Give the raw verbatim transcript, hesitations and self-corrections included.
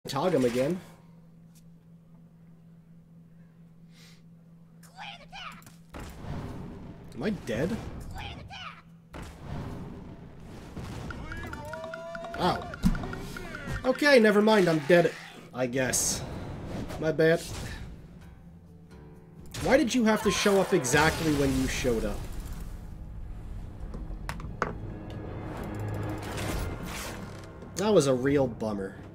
Tog him again. Am I dead? Oh. Okay, never mind, I'm dead, I guess. My bad. Why did you have to show up exactly when you showed up? That was a real bummer.